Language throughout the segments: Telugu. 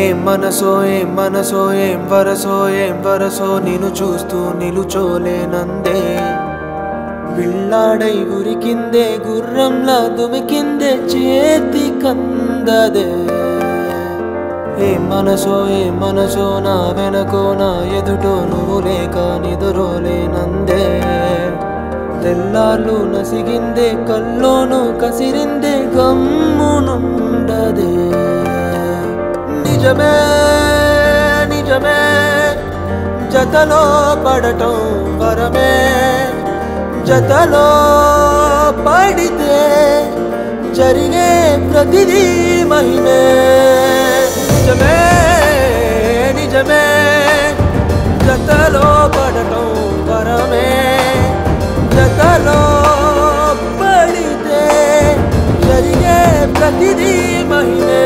ఏం మనసో ఏం వరసో నిన్ను చూస్తూ నిలుచోలేనందే పిల్లాడై ఉరికిందే గుర్రంలా దుమికిందే చేతి కందదే ఏం మనసో నా వెనకో నా ఎదుటో నువ్వు లేక నిదురోలేనందే తెల్లార్లు నసిగిందే కల్లోను కసిరిందే గమ్మునుండదే నిజమే జతలో పడటం వరమే జతలో పడితే జరిగే ప్రతిదీ మహిమే నిజమే జతలో పడటం వరమే జతలో పడితే జరిగే ప్రతిదీ మహిమే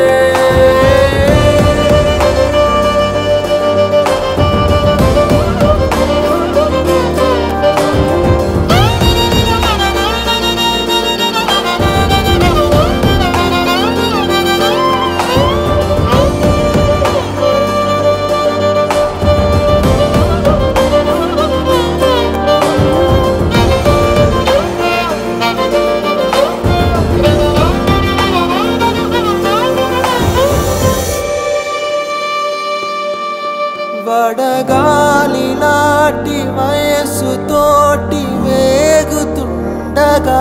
వడగాలి నాటి వయస్సు తోటి వేగుతుండగా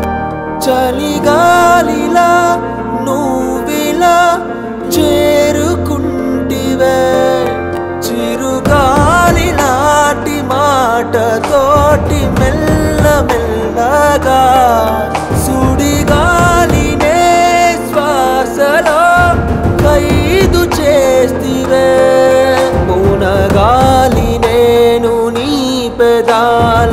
చలిగాలిలా నువ్విలా చేరుకుంటివే చిరుగాలి నాటి మాటతోటి మెల్లమెల్లగా సుడిగాలినే శ్వాసలో ఖైదు చేస్తివే గాలి నేను నీ పెదాల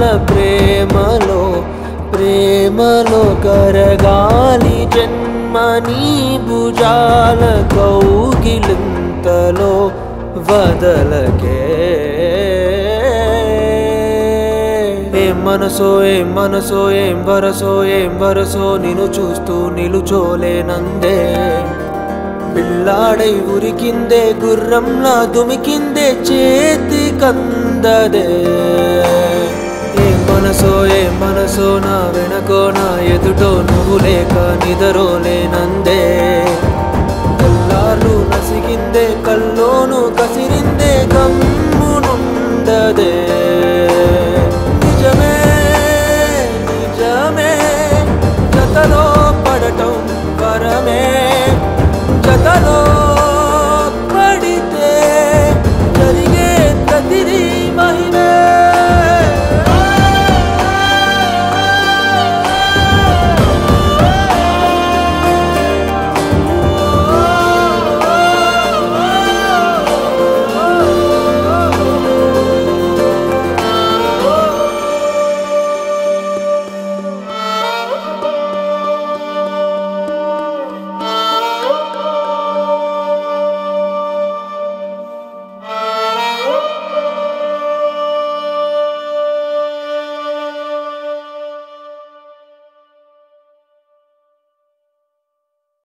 ప్రేమలో కరగాలి జన్మ నీ భుజాల కౌగిలింతలో వదలకే ఏం మనసో ఏం వరసో నిన్ను చూస్తూ నిలుచోలేనందే పిల్లాడై ఉరికిందే గుర్రంలా దుమికిందే చేతి కందదే ఏం మనసో నా వెనకో నా ఎదుటో నువ్వు లేక నిదరోలేనందే తెల్లార్లు నసిగిందే కల్లోను కసిరి